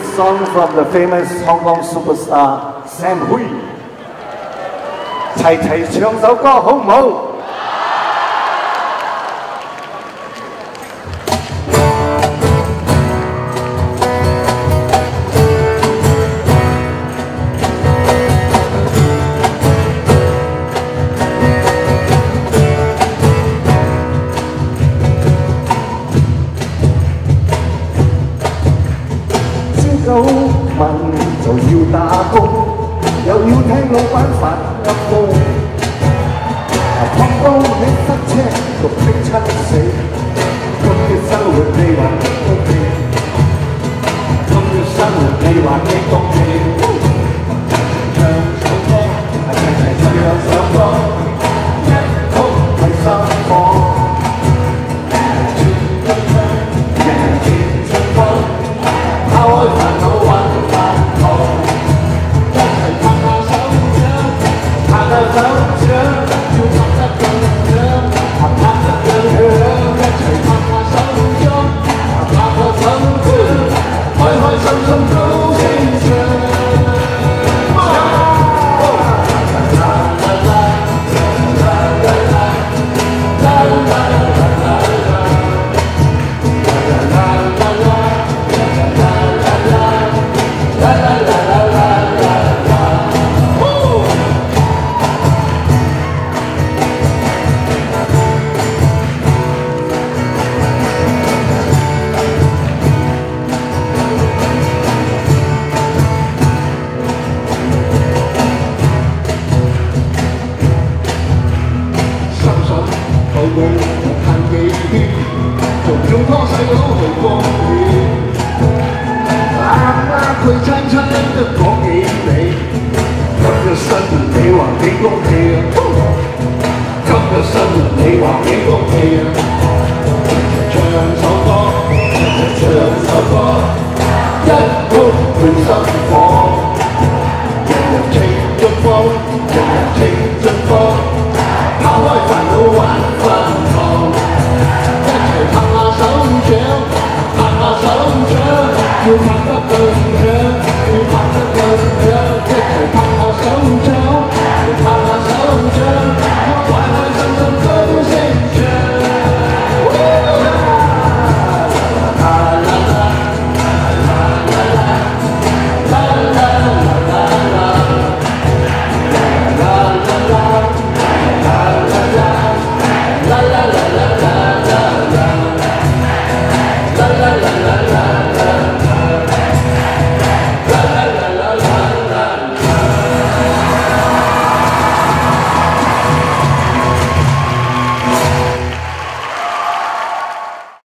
song from the famous Hong Kong superstar Sam Hui。齊齊唱首歌好唔好？ 問就要打工，又要聽老闆發噏風，碰到你塞車，焗逼親死，咁嘅生活你話幾公平？咁嘅生活你話幾公平？唱首歌，齊齊唱首歌，一曲係心火，人人前進步，拋開煩惱揾。 手掌要拍得更響，拍得更響，一齊拍下手掌，拍個手掌，開開心心高聲唱。要拍得對。